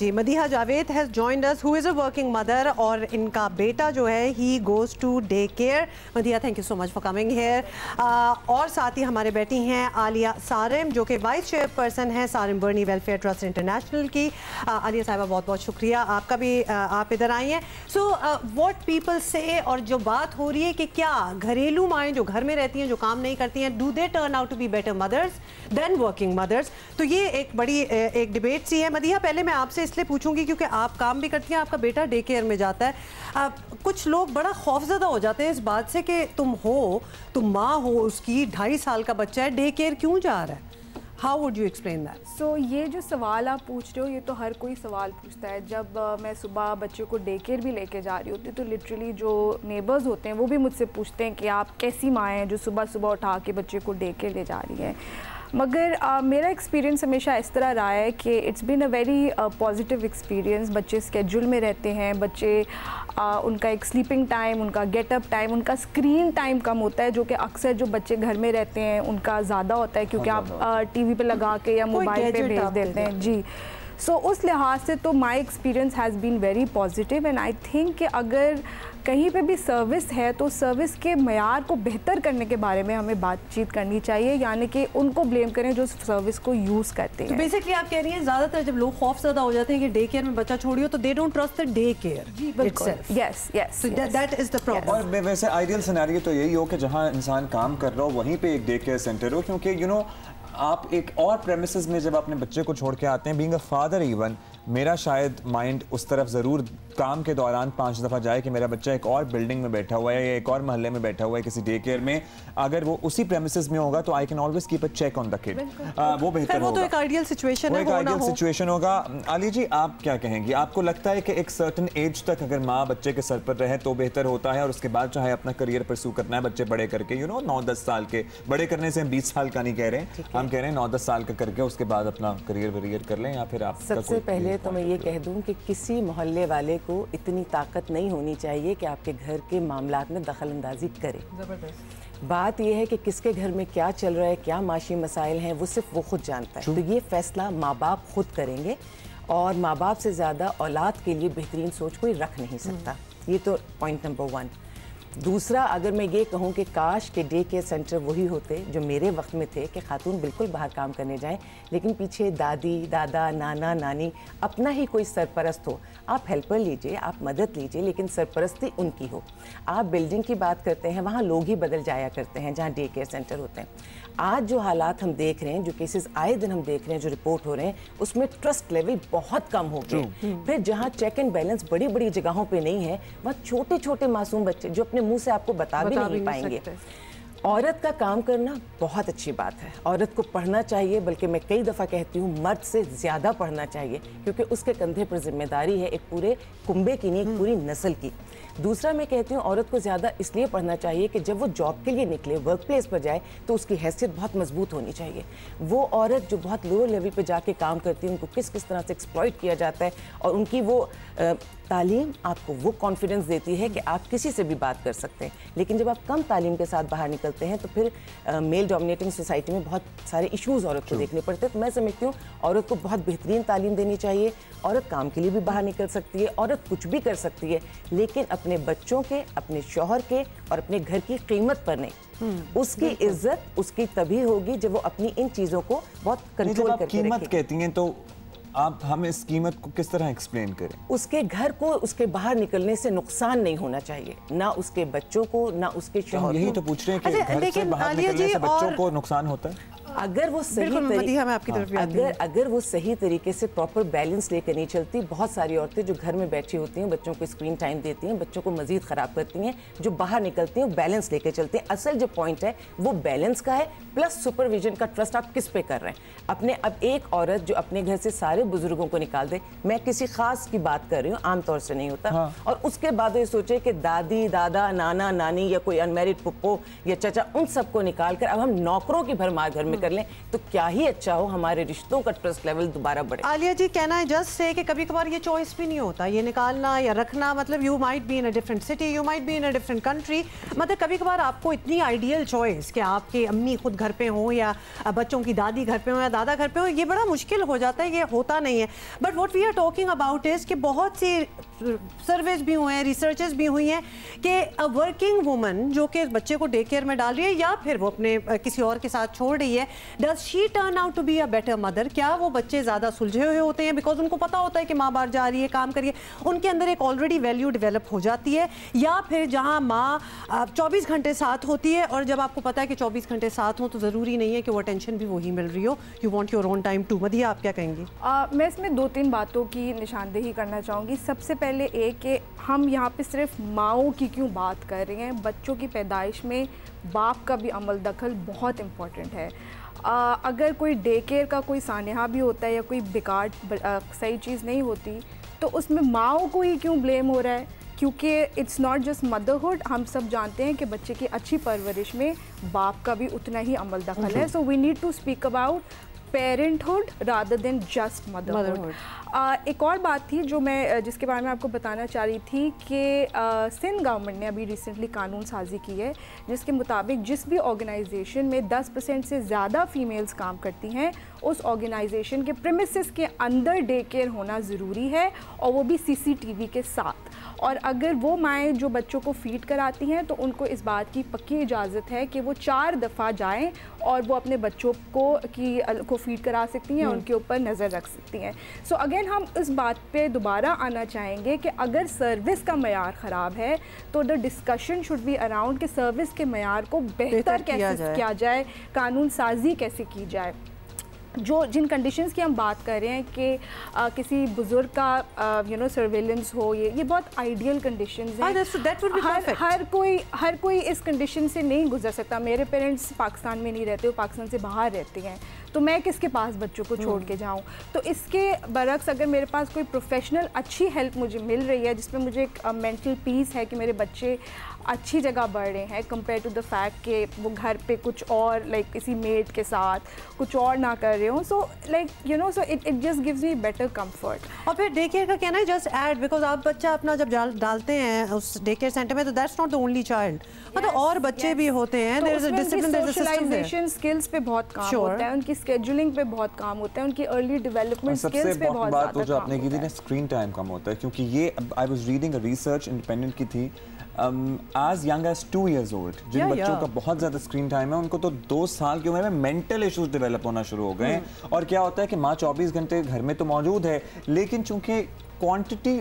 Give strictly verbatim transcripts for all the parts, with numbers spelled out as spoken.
G Madiha Javed has joined us who is a working mother اور ان کا بیٹا جو ہے he goes to day care. Madiha thank you so much for coming here. اور ساتھ ہی ہمارے بیٹی ہیں عالیہ سارم جو کہ وائس چیئر پرسن ہیں Sarim Burney welfare trust international کی. عالیہ صاحبہ بہت بہت شکریہ آپ کا بھی, آپ ادھر آئی ہیں. سو واٹ پیپل سے, اور جو بات ہو رہی ہے کہ کیا گھریلو مائیں جو گھر میں رہتی ہیں جو کام نہیں کرتی ہیں do they turn out to be better mothers than working مدرس, تو یہ ایک بڑی ایک ڈبیٹ سی ہے. مدیحہ پہلے میں آپ سے اس لیے پوچھوں گی کیونکہ آپ کام بھی کرتی ہیں, آپ کا بیٹا ڈے کیئر میں جاتا ہے. کچھ لوگ بڑا خوفزدہ ہو جاتے ہیں اس بات سے کہ تم ہو, تم ماں ہو, اس کی ڈھائی سال کا بچہ ہے, ڈے کیئر کیوں جا رہا ہے؟ How would you explain that? سو یہ جو سوال آپ پوچھ رہے ہو یہ تو ہر کوئی سوال پوچھتا ہے. جب میں صبح بچے کو ڈے کیئر بھی لے کے جا رہی ہوتی تو لٹرلی جو نیبرز ہوتے ہیں وہ بھی مجھ سے پوچھتے ہیں کہ آپ کیسی ماں ہیں جو صبح صبح اٹھا کے بچے کو ڈے کیئر لے جا رہی ہیں. مگر میرا ایکسپیرینس ہمیشہ اس طرح رہا ہے کہ it's been a very positive experience. بچے اسکیجول میں رہتے ہیں, بچے ان کا ایک سلیپنگ ٹائم, ان کا گیٹ اپ ٹائم, ان کا اسکرین ٹائم کم ہوتا ہے جو کہ اکثر جو بچے گھر میں رہتے ہیں ان کا زیادہ ہوتا ہے کیونکہ آپ ٹی وی پہ لگا کے یا موبائل پہ بھیج دیتے ہیں. جی سو اس لحاظ سے تو my experience has been very positive and I think کہ اگر کہیں پہ بھی سروس ہے تو سروس کے معیار کو بہتر کرنے کے بارے میں ہمیں بات چیت کرنی چاہیے, یعنی کہ ان کو بلیم کریں جو سروس کو یوز کرتے ہیں. بیسکلی آپ کہہ رہی ہیں زیادہ تر جب لوگ خوف زدہ ہو جاتے ہیں کہ ڈے کیئر میں بچہ چھوڑی ہو تو they don't trust the day care. Yes yes that is the problem. اور ویسے آئیڈیل سیناریو تو یہی ہو کہ جہاں انسان کام کر رہا ہو وہیں پہ ایک ڈے کیئر سینٹر ہو, کیونکہ یو نو آپ ایک اور پریمیسز میں جب اپنے بچے کو چھوڑ کے آتے ہیں, بینگ اے فادر ایون میرا شاید مائنڈ اس طرف ضرور کام کے دوران پانچ دفعہ جائے کہ میرا بچہ ایک اور بلڈنگ میں بیٹھا ہوا ہے یا ایک اور محلے میں بیٹھا ہوا ہے کسی ڈے کیئر میں, اگر وہ اسی پریمیسز میں ہوگا تو I can always keep a check on the kid, وہ بہتر ہوگا. وہ تو ایک آئیڈیل سچویشن ہے, وہ ایک آئیڈیل سچویشن ہوگا. عالیہ جی آپ کیا کہیں گی, آپ کو لگتا ہے کہ ایک سرٹن ایج تک اگر ماں بچے کے سر پر رہے تو بہتر ہوتا ہے اور اس کے بعد چاہے اپنا کریئر پرسو کرنا ہے بچے بڑے کر کے, یو نو نو دس سال کے, بڑے کرنے سے ہم بیس سال کا نہیں کہہ رہے ہیں, ہم کہہ رہے ہیں نو دس سال کا کر کے اس کے بعد اپنا کریئر وریئر کر لیں, یا پھر آپ سب سے پہلے تو میں یہ کہہ دوں کہ کسی محلے والے کو اتنی طاقت نہیں ہونی چاہیے کہ آپ کے گھر کے معاملات میں دخل اندازی کرے. بات یہ ہے کہ کس کے گھر میں کیا چل رہا ہے, کیا معاشی مسائل ہیں, وہ صرف وہ خود جانتا ہے. تو یہ فیصلہ ماں باپ خود کریں گے اور ماں باپ سے زیادہ اولاد کے لیے بہترین سوچ کوئی رکھ نہیں سکتا. یہ تو پوائنٹ نمبر ون. دوسرا, اگر میں یہ کہوں کہ کاش کے ڈے کیئر سینٹر وہی ہوتے جو میرے وقت میں تھے کہ خاتون بالکل باہر کام کرنے جائیں لیکن پیچھے دادی دادا نانا نانی اپنا ہی کوئی سرپرست ہو. آپ ہیلپر لیجئے, آپ مدد لیجئے, لیکن سرپرستی ان کی ہو. آپ بلڈنگ کی بات کرتے ہیں, وہاں لوگ ہی بدل جایا کرتے ہیں جہاں ڈے کیئر سینٹر ہوتے ہیں. آج جو حالات ہم دیکھ رہے ہیں, جو کیسز آئے دن ہم دیکھ رہے ہیں, جو رپورٹ ہو رہے ہیں, اس میں ٹرسٹ لیول بہت کم ہو گئے. پھر جہاں چیک اینڈ بیلنس بڑی بڑی جگہوں پہ نہیں ہے, وہاں چھوٹے چھوٹے معصوم بچے جو اپنے منہ سے آپ کو بتا بھی نہیں پائیں گے. عورت کا کام کرنا بہت اچھی بات ہے, عورت کو پڑھنا چاہیے, بلکہ میں کئی دفعہ کہتی ہوں مرد سے زیادہ پڑھنا چاہیے کیونکہ اس کے کندھے پر ذمہ داری ہے ایک پورے کنبے کی نہیں, ایک پوری نسل کی. دوسرا میں کہتی ہوں عورت کو زیادہ اس لیے پڑھنا چاہیے کہ جب وہ جاب کے لیے نکلے, ورک پلیس پر جائے, تو اس کی حیثیت بہت مضبوط ہونی چاہیے. وہ عورت جو بہت لوور لیول پہ جا کے کام کرتی ہے ان کو کس کس طرح سے ایکسپلائٹ کیا جاتا ہے, اور ان کی وہ تعلیم آپ کو وہ کانفیڈنس دیتی ہے کہ آپ کسی سے بھی بات کر سکتے ہیں. لیکن جب آپ کم تعلیم کے ساتھ باہر نکلتے ہیں تو پھر میل ڈومینیٹنگ سوسائٹی میں بہت سارے ایشوز عورت کو دیکھنے پڑتے ہیں. تو میں سمجھتی ہوں عورت کو بہت بہترین تعلیم دینی چاہیے. عورت کام کے لیے بھی باہر نکل سکتی ہے, عورت کچھ بھی کر سکتی ہے, لیکن اپنے بچوں کے, اپنے شوہر کے اور اپنے گھر کی قیمت پر نہیں. اس کی عزت اس کی تبھی ہوگی جب وہ اپنی ان چیزوں کو بہت کنٹرول کر کے رکھے. قیمت کہتی ہیں تو آپ ہمیں اس قیمت کو کس طرح ایکسپلین کریں؟ اس کے گھر کو اس کے باہر نکلنے سے نقصان نہیں ہونا چاہیے, نہ اس کے بچوں کو نہ اس کے شوہر کو. یہی تو پوچھ رہے ہیں کہ گھر سے باہر نکلنے سے بچوں کو نقصان ہوتا ہے. اگر وہ صحیح اگر اگر وہ صحیح طریقے سے پراپر بیلنس لے کر نہیں چلتی, بہت ساری عورتیں جو گھر میں بیٹھی ہوتی ہیں بچوں کو اسکرین ٹائم دیتی ہیں, بچوں کو مزید خراب کرتی ہیں, جو باہر نکلتی ہیں وہ بیلنس لے کے چلتے ہیں. اصل جو پوائنٹ ہے وہ بیلنس کا ہے, پلس سپرویژن کا ٹرسٹ آپ کس پہ کر رہے ہیں اپنے. اب ایک عورت جو اپنے گھر سے سارے بزرگوں کو نکال دے, میں کسی خاص کی بات کر رہی ہوں, عام طور سے نہیں ہوتا, اور اس کے بعد یہ سوچے کہ دادی دادا نانا نانی یا کوئی انمیرڈ پپو یا چچا ان سب کو نکال کر اب ہم نوکروں کی بھرمار گھر میں کر لیں تو کیا ہی اچھا ہو, ہمارے رشتوں کا ٹرسٹ لیول دوبارہ بڑھے. عالیہ جی, کہنا ہے جسٹ سے کہ کبھی کبھار یہ چوائس بھی نہیں ہوتا, یہ نکالنا یا رکھنا, مطلب you might be in a different city, you might be in a different country, مطلب کبھی کبھار آپ کو اتنی آئیڈیل چوائس کہ آپ کے امی خود گھر پہ ہوں یا بچوں کی دادی گھر پہ ہوں یا دادا گھر پہ ہوں, یہ بڑا مشکل ہو جاتا ہے, یہ ہوتا نہیں ہے. But what we are talking about is کہ بہت سی سرویز بھی ہوئے ہیں, ریسرچز بھی ہوئی ہیں کہ ورکنگ وومن جو کہ بچے کو ڈے کیئر میں ڈال رہی ہے یا پھر وہ اپنے کسی اور کے ساتھ چھوڑ رہی ہے, does she turn out to be a better mother? کیا وہ بچے زیادہ سلجھے ہوئے ہوتے ہیں بیکاز ان کو پتا ہوتا ہے کہ ماں باہر جا رہی ہے, کام کریے, ان کے اندر ایک آلریڈی ویلیو ڈیولپ ہو جاتی ہے, یا پھر جہاں ماں چوبیس گھنٹے ساتھ ہوتی ہے اور جب آپ کو پتا ہے کہ چوبیس گھنٹے ساتھ ہوں تو ضروری نہیں ہے کہ وہ اٹینشن بھی وہی مل رہی ہو, you want your own time too. Madiha, آپ کیا کہیں گی؟ میں اس میں دو تین باتوں کی نشاندہی کرنا چاہوں گی. سب سے پہلے ایک کہ ہم یہاں پہ صرف ماؤں کی کیوں بات کر رہے ہیں, بچوں کی پیدائش میں باپ کا بھی عمل دخل بہت امپورٹنٹ ہے. اگر کوئی ڈے کیئر کا کوئی سانحہ بھی ہوتا ہے یا کوئی بیکار صحیح چیز نہیں ہوتی تو اس میں ماؤں کو ہی کیوں بلیم ہو رہا ہے, کیونکہ اٹس ناٹ جسٹ مدرہڈ. ہم سب جانتے ہیں کہ بچے کی اچھی پرورش میں باپ کا بھی اتنا ہی عمل دخل ہے. So we need to speak about parenthood rather than just motherhood. ایک اور بات تھی جو میں جس کے بارے میں آپ کو بتانا چاہ رہی تھی کہ سندھ گورنمنٹ نے ابھی ریسنٹلی قانون سازی کی ہے جس کے مطابق جس بھی آرگنائزیشن میں دس پرسینٹ سے زیادہ فیمیلز کام کرتی ہیں اس آرگنائزیشن کے پریمیسز کے اندر ڈے کیئر ہونا ضروری ہے, اور وہ بھی سی سی ٹی وی کے ساتھ. اور اگر وہ مائیں جو بچوں کو فیڈ کراتی ہیں تو ان کو اس بات کی پکی اجازت ہے کہ وہ چار دفعہ جائیں اور وہ اپنے بچوں کو کی کو فیڈ کرا سکتی ہیں, ان کے اوپر نظر رکھ سکتی ہیں. سو اگین ہم اس بات پہ دوبارہ آنا چاہیں گے کہ اگر سروس کا معیار خراب ہے تو the discussion should be around کہ سروس کے معیار کو بہتر کیسے کیا جائے, قانون سازی کیسے کی جائے. جو جن کنڈیشنز کی ہم بات کر رہے ہیں کہ کسی بزرگ کا یو نو سرویلنس ہو, یہ یہ بہت آئیڈیل کنڈیشنز ہیں. ہر ہر کوئی ہر کوئی اس کنڈیشن سے نہیں گزر سکتا. میرے پیرنٹس پاکستان میں نہیں رہتے, وہ پاکستان سے باہر رہتے ہیں, تو میں کس کے پاس بچوں کو چھوڑ کے جاؤں. تو اس کے برعکس اگر میرے پاس کوئی پروفیشنل اچھی ہیلپ مجھے مل رہی ہے جس میں مجھے ایک مینٹل پیس ہے کہ میرے بچے اچھی جگہ بڑھ رہے ہیں کمپیئر ٹو دا فیکٹ کہ وہ گھر پہ کچھ اور لائک کسی میڈ کے ساتھ کچھ اور نہ کر رہے ہوں, so like you know so it it just gives me better comfort. اور پھر ڈے کیئر کا کہنا ہے جسٹ ایڈ بیکاز آپ بچہ اپنا جب ڈالتے ہیں اس ڈے کیئر سینٹر میں تو that's not the only child, مطلب اور بچے بھی ہوتے ہیں, there is a discipline, there is a system. Socialisation skills پہ بہت کام ہوتا ہے, ان کی اسکیڈولنگ پہ بہت کام ہوتا ہے, ان کی ارلی ڈیولپمنٹ اسکلز پہ بہت زیادہ کام ہوتا ہے. جو آپ نے کی تھی نا اسکرین ٹائم کم ہوتا ہے, کیونکہ یہ I was reading a research Independent کی تھی as young as two years old, جن بچوں کا بہت زیادہ اسکرین ٹائم ہے ان کو تو دو سال کی عمر میں مینٹل ایشوز ڈیولپ ہونا شروع ہو گئے ہیں. اور کیا ہوتا ہے کہ ماں چوبیس گھنٹے گھر میں تو موجود ہے, لیکن چونکہ کوانٹٹی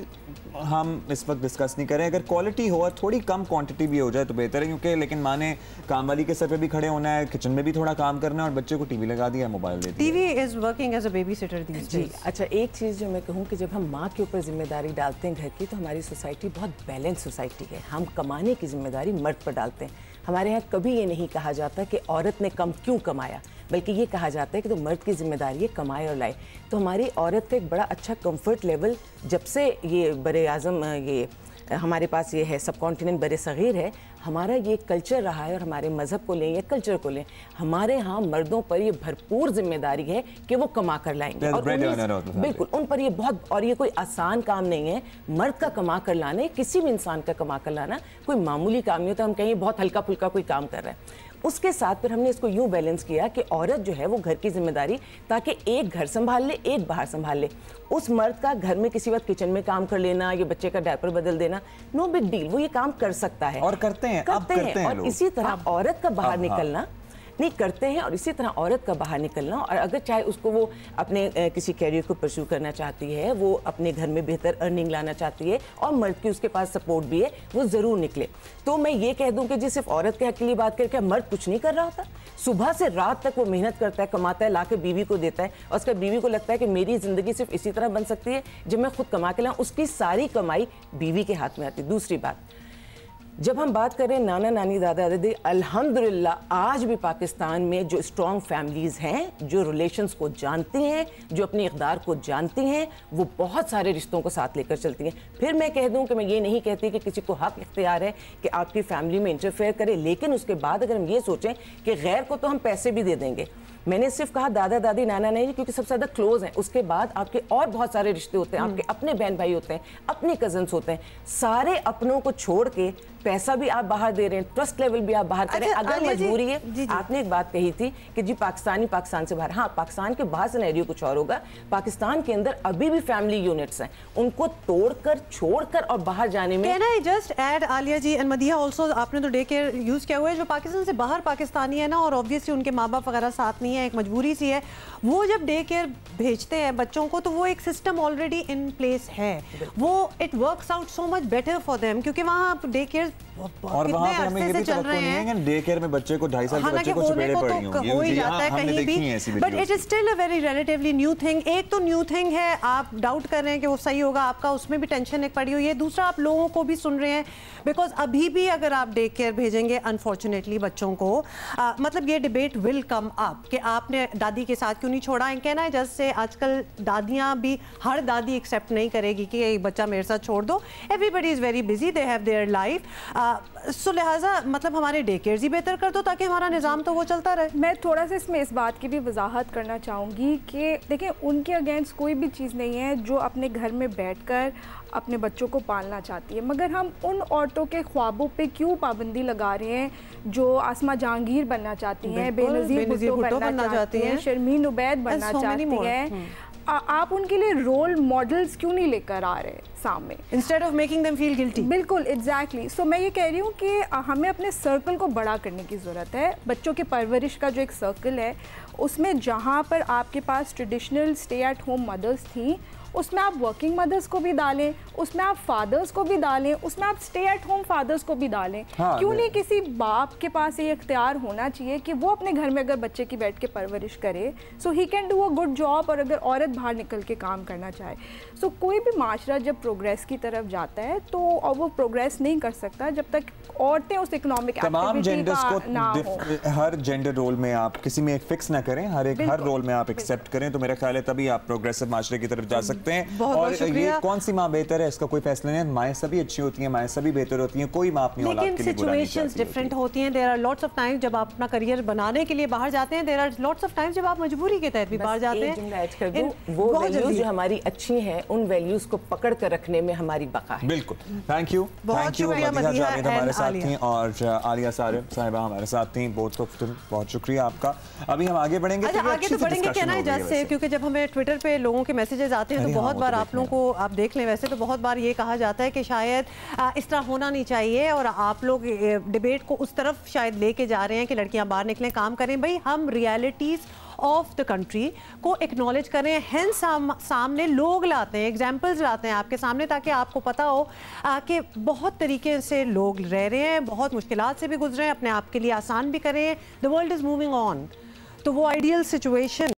ہم اس وقت ڈسکس نہیں کریں, اگر کوالٹی ہو اور تھوڑی کم کوانٹٹی بھی ہو جائے تو بہتر ہے, کیونکہ لیکن ماں نے کام والی کے سر پہ بھی کھڑے ہونا ہے, کچن میں بھی تھوڑا کام کرنا ہے, اور بچے کو ٹی وی لگا دیا, موبائل دے دیا. T V is working as a babysitter these جی. اچھا, ایک چیز جو میں کہوں کہ جب ہم ماں کے اوپر ذمہ داری ڈالتے ہیں گھر کی تو ہماری سوسائٹی بہت بیلنس سوسائٹی ہے. ہم کمانے کی ذمہ داری مرد پر ڈالتے ہیں. ہمارے یہاں کبھی یہ نہیں کہا جاتا کہ عورت نے کم کیوں کمایا, بلکہ یہ کہا جاتا ہے کہ تو مرد کی ذمہ داری ہے کمائے اور لائے. تو ہماری عورت کا ایک بڑا اچھا کمفرٹ لیول جب سے یہ بر اعظم یہ ہمارے پاس یہ ہے سب کانٹیننٹ بر صغیر ہے, ہمارا یہ کلچر رہا ہے, اور ہمارے مذہب کو لیں یا کلچر کو لیں, ہمارے ہاں مردوں پر یہ بھرپور ذمہ داری ہے کہ وہ کما کر لائیں گے. اور بالکل ان پر یہ بہت, اور یہ کوئی آسان کام نہیں ہے. مرد کا کما کر لانا, کسی بھی انسان کا کما کر لانا کوئی معمولی کام نہیں ہوتا. ہم کہیں بہت ہلکا پھلکا کوئی کام کر رہا ہے. اس کے ساتھ پھر ہم نے اس کو یوں بیلنس کیا کہ عورت جو ہے وہ گھر کی ذمہ داری, تاکہ ایک گھر سنبھال لے ایک باہر سنبھال لے. اس مرد کا گھر میں کسی وقت کچن میں کام کر لینا یا بچے کا ڈائپر بدل دینا نو بگ ڈیل, وہ یہ کام کر سکتا ہے اور کرتے ہیں کرتے ہیں اور اسی طرح عورت کا باہر نکلنا نہیں کرتے ہیں, اور اسی طرح عورت کا باہر نکلنا, اور اگر چاہے اس کو وہ اپنے کسی کیریئر کو پرسو کرنا چاہتی ہے, وہ اپنے گھر میں بہتر ارننگ لانا چاہتی ہے اور مرد کی اس کے پاس سپورٹ بھی ہے, وہ ضرور نکلے. تو میں یہ کہہ دوں کہ جی صرف عورت کے حق کے لیے بات کر کے مرد کچھ نہیں کر رہا ہوتا. صبح سے رات تک وہ محنت کرتا ہے, کماتا ہے, لا کے بیوی کو دیتا ہے, اور اس کا بیوی کو لگتا ہے کہ میری زندگی صرف اسی طرح بن سکتی ہے جب میں خود کما کے لاؤں. اس کی ساری کمائی بیوی کے ہاتھ میں آتی. دوسری بات, جب ہم بات کریں نانا نانی دادا دادی, الحمدللہ آج بھی پاکستان میں جو اسٹرانگ فیملیز ہیں, جو ریلیشنز کو جانتی ہیں, جو اپنی اقدار کو جانتی ہیں, وہ بہت سارے رشتوں کو ساتھ لے کر چلتی ہیں. پھر میں کہہ دوں کہ میں یہ نہیں کہتی کہ کسی کو حق اختیار ہے کہ آپ کی فیملی میں انٹرفیئر کرے, لیکن اس کے بعد اگر ہم یہ سوچیں کہ غیر کو تو ہم پیسے بھی دے دیں گے, मैंने सिर्फ कहा दादा दादी नाना नहीं क्योंकि सबसे ज्यादा क्लोज हैं, उसके बाद आपके और बहुत सारे रिश्ते होते हैं, आपके अपने बहन भाई होते हैं, अपने कजन्स होते हैं, सारे अपनों को छोड़ के पैसा भी आप बाहर दे रहे हैं, ट्रस्ट लेवल भी आप बाहर करें। अच्छा, अगर मजबूरी है, जी, जी। आपने एक बात कही थी कि जी पाकिस्तानी पाकिस्तान से बाहर, हाँ पाकिस्तान के बाहर सिनेरियो कुछ और होगा, पाकिस्तान के अंदर अभी भी फैमिली यूनिट्स हैं, उनको तोड़कर छोड़कर और बाहर जाने में। Can I just add Alia ji and Madiha also, आपने तो डे केयर यूज किया हुआ है, जो पाकिस्तान से बाहर पाकिस्तानी है ना और ऑब्वियसली उनके माँ बाप वगैरह साथ नहीं है, एक मजबूरी सी है, वो जब डे केयर भेजते हैं बच्चों को तो वो एक सिस्टम ऑलरेडी इन प्लेस है, वो it works out so much better for them, क्योंकि वहाँ डे केयर और वहाँ पे हमें ये भी तो नहीं है कि डे केयर में बच्चे को ढाई साल के बच्चे को चपेड़े पड़ी होंगी, हो ही जाता है कहीं भी, but it is still a very relatively new thing. एक तो न्यू थिंग है, आप डाउट कर रहे हैं कि वो सही होगा आपका, उसमें भी टेंशन एक पड़ी हुई है, दूसरा आप लोगों को भी सुन रहे हैं, बिकॉज अभी भी अगर आप डे केयर भेजेंगे अनफॉर्चुनेटली बच्चों को, आ, मतलब ये डिबेट विल कम अप कि आपने दादी के साथ क्यों नहीं छोड़ा। एंड कहना है जस्ट से आजकल दादियाँ भी, हर दादी एक्सेप्ट नहीं करेगी कि एक बच्चा मेरे साथ छोड़ दो, everybody is very busy, they have their life, so लिहाजा मतलब हमारे डे केयर्स ही बेहतर कर दो ताकि हमारा निज़ाम तो वो चलता रहे। मैं थोड़ा सा इसमें इस बात की भी वजाहत करना चाहूँगी कि देखें उनके अगेंस्ट कोई भी चीज़ नहीं है जो अपने घर में बैठकर अपने बच्चों को पालना चाहती है, मगर हम उन औरतों के ख्वाबों पे क्यों पाबंदी लगा रहे हैं जो आसमा जहांगीर बनना चाहती हैं, बेनज़ीर भुट्टो बनना चाहती हैं, शर्मीन उबैद बनना चाहती हैं, आप उनके लिए रोल मॉडल्स क्यों नहीं लेकर आ रहे सामने, instead of making them feel guilty. बिल्कुल एग्जैक्टली। सो मैं ये कह रही हूँ कि हमें अपने सर्कल को बड़ा करने की ज़रूरत है। बच्चों की परवरिश का जो एक सर्कल है उसमें जहाँ पर आपके पास traditional stay at home mothers थी, उसमें आप वर्किंग मदर्स को भी डालें, उसमें आप फादर्स को भी डालें, उसमें आप स्टे एट होम फादर्स को भी डालें। हाँ, क्यों नहीं किसी बाप के पास ये इख्तियार होना चाहिए कि वो अपने घर में अगर बच्चे की बैठ के परवरिश करे, so he can do a good job. और अगर औरत बाहर निकल के काम करना चाहे, सो so, कोई भी माशरा जब प्रोग्रेस की तरफ जाता है तो और वो प्रोग्रेस नहीं कर सकता जब तक औरतें उस इकोनॉमिक एक्टिविटी का ना हो। हर जेंडर रोल में आप किसी में एक फिक्स ना करें, हर एक हर रोल में आप एक्सेप्ट करें, तो मेरा ख्याल है तभी आप प्रोग्रेसिव माशरे की तरफ जा सकते हैं। बहुत और बहुत ये कौन सी माँ बेहतर है इसका कोई फैसला नहीं है, माएँ सभी अच्छी होती हैं, माएँ सभी बेहतर होती हैं, कोई माँ अपनी औलाद के लिए बुरा नहीं चाहती। सिचुएशंस डिफरेंट होती हैं। There are lots of times जब आप अपना करियर बनाने के लिए बाहर जाते हैं, there are lots of times जब आप मजबूरी के तहत भी बाहर जाते हैं। वो वैल्यूज जो हमारी अच्छी हैं उन वैल्यूज को पकड़ कर रखने में हमारी बका है। बिल्कुल, thank you thank you Madiha Javed हमारे साथ थी और आलिया सारिम साहिबा हमारे साथ थी, बहुत बहुत शुक्रिया आपका। अभी हम आगे बढ़ेंगे। अच्छा, आगे तो बढ़ेंगे क्या ना जैसे, क्योंकि जब हमें ट्विटर पे लोगों के मैसेजेस आते हैं तो बहुत बार आप लोगों को आप देख लें, वैसे तो बहुत बार ये कहा जाता है कि शायद इस तरह होना नहीं चाहिए और आप लोग डिबेट को उस तरफ शायद लेके जा रहे हैं कि लड़कियां बाहर निकलें, काम करें। भाई हम रियलिटीज़ ऑफ द कंट्री को एक्नॉलेज करें, हैं साम, सामने लोग लाते हैं, एग्जाम्पल्स लाते हैं आपके सामने, ताकि आपको पता हो कि बहुत तरीके से लोग रह रहे हैं, बहुत मुश्किलात से भी गुजरे हैं, अपने आप के लिए आसान भी करें। The world is moving on, तो वो आइडियल सिचुएशन